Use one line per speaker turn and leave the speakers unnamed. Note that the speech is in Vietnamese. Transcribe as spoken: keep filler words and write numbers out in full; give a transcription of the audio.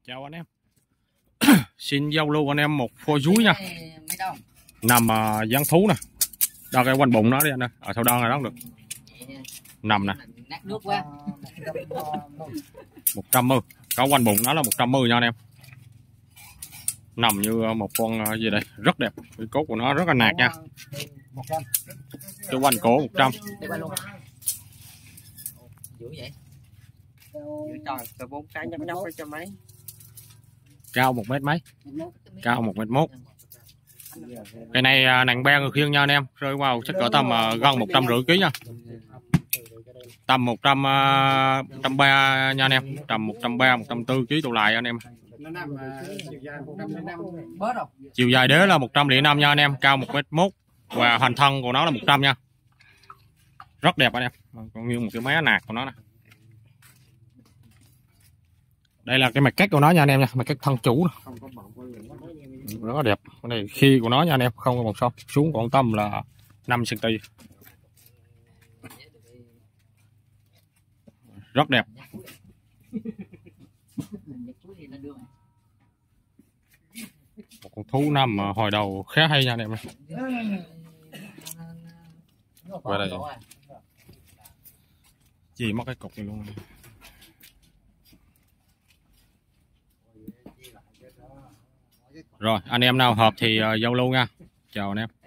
Chào anh em. Xin giao lưu anh em một phôi dúi nha. Nằm uh, dáng thú nè. Đo cái quanh bụng nó đi anh ơi. Ở sau đo này đó được. Nằm nè. một trăm mươi. Có quanh bụng nó là một trăm mươi nha anh em. Nằm như một con uh, gì đây, rất đẹp. Cái cốt của nó rất là nạc nha. Cái quanh cổ một trăm. Cao một mét mấy, cao một mét mốt. Cái này nặng be người khiêng nha anh em, rơi vào chắc cỡ tầm uh, gần một trăm rưỡi ký nha, tầm một trăm một trăm ba nha anh em, tầm một trăm ba một trăm tư ký độ lại anh em. Chiều dài đế là một trăm lẻ năm nha anh em, cao một mét mốt và hành thân của nó là một trăm nha, rất đẹp anh em, còn như một cái mé nạc của nó nè. Đây là cái mặt cách của nó nha anh em nha, mặt cách thân chủ này. Rất là đẹp. Cái này khi của nó nha anh em, không có một sâu xuống còn tầm là năm xăng ti mét. Rất đẹp. Một con thú nằm hồi đầu khá hay nha anh em. Qua đây chỉ mất cái cục này luôn. Rồi anh em nào hợp thì uh, giao lưu nha. Chào anh em.